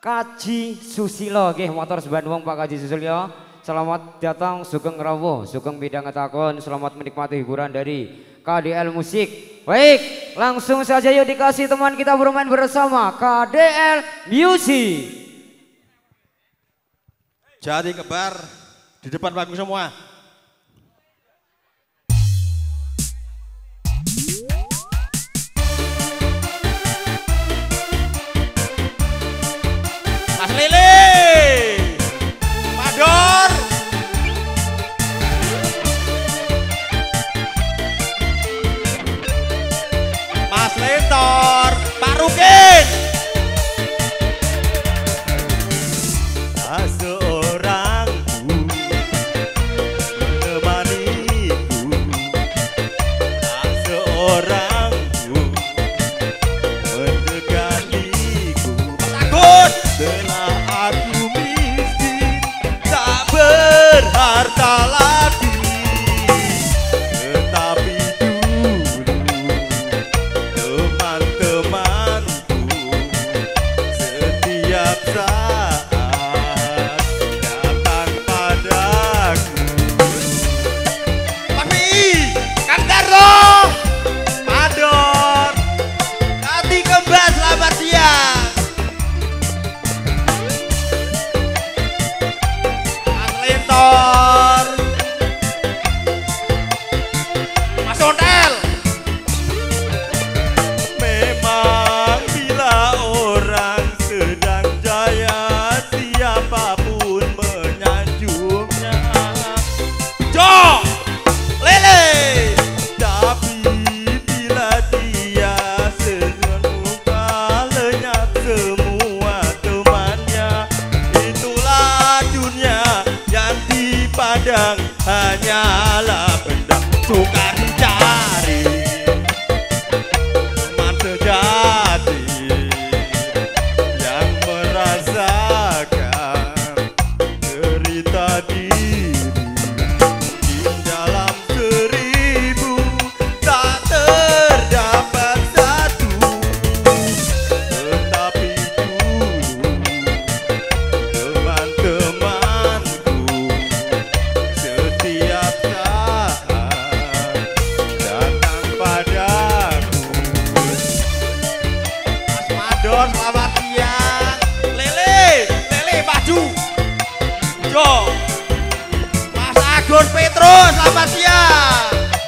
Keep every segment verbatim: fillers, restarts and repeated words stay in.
Kaji Susilo nggih motor Bandung Pak Kaji Susilo. Selamat datang Sugeng Rawuh, Sugeng Midhangetake, selamat menikmati hiburan dari K D L Musik. Baik, langsung saja yuk dikasih teman kita bermain bersama K D L Music. Jadi kebar di depan panggung semua. Mas Lili, Mador, Mas Lentor, Pak Rukin. Tak seorang pun menemaniku, tak seorang pun mendekatiku. Takut telah aku miskin, tak berharta lagi, tetapi dulu teman-temanku setiap saat datang padaku. Tapi Kang Darto, Mador, Kati Kembas, selamat siang. Mas Lentor, Mas Ontel. Memang bila orang sedang jaya, siapapun menyanjungnya. Jo, Lele. Tapi bila dia senyum-muka, lenyap semua temannya. Itulah dunia yang dipandang hanyalah benda sukar dicari. Teman sejati yang merasakan cerita diri, mungkin dalam seribu tak terdapat satu, tetapi dulu teman-temanku setiap saat datang padaku. Mas Mador, selamat siang. Lele, Lele maju. Jo, Mas Agus Petrus, selamat siang.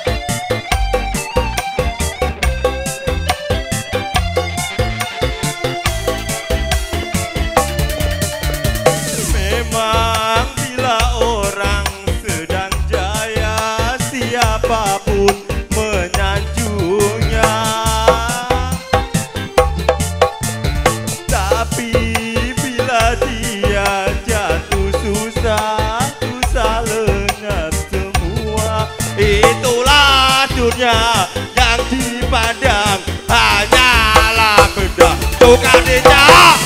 Memang bila orang sedang jaya, siapapun menyanjungnya. Tapi bila dia jatuh susah, susah lenyap semua. Itulah dunia yang dipandang hanyalah benda tukar dicari.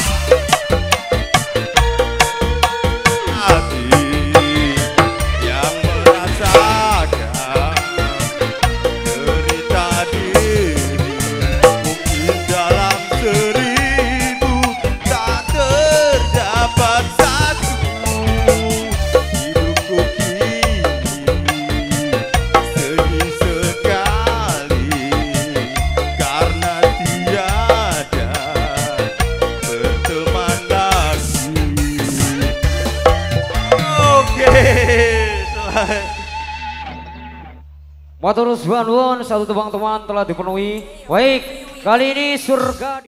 Hati yang merasakan cerita diri, mungkin dalam seribu tak terdapat satu. Hidupku kini sedih sekali karena tiada berteman lagi. Oke, selamat. Motor Bandung satu teman-teman telah dipenuhi. Baik, kali ini surga